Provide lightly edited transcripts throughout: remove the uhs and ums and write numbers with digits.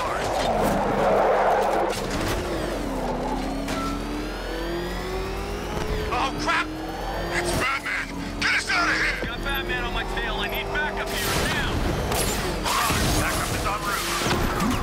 guard. Oh, crap! It's Batman! Get us out of here! Got Batman on my tail. I need backup here now. Hold on. Backup is en route.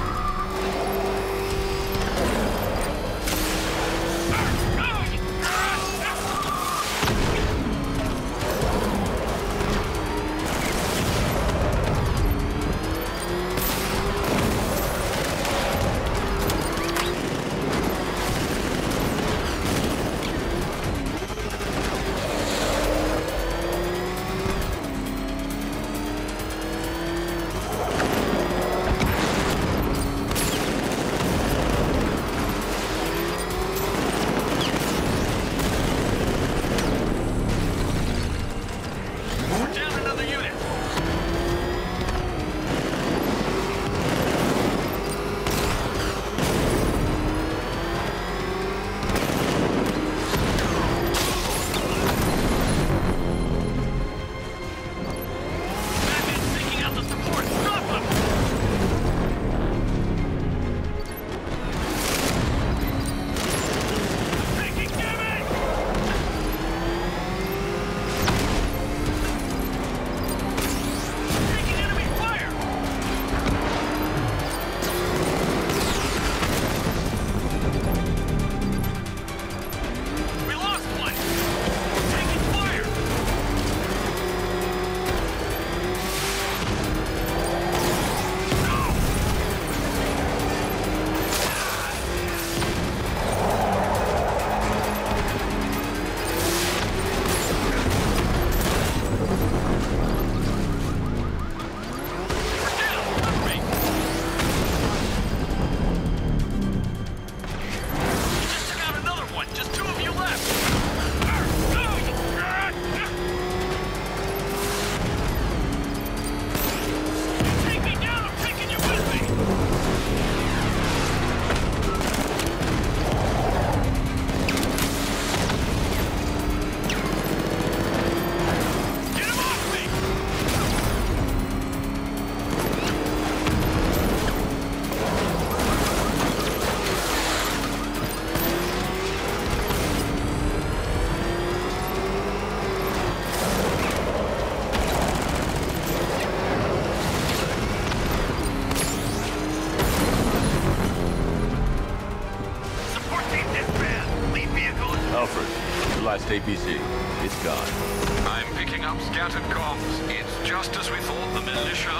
APC. It's gone. I'm picking up scattered comms. It's just as we thought. The militia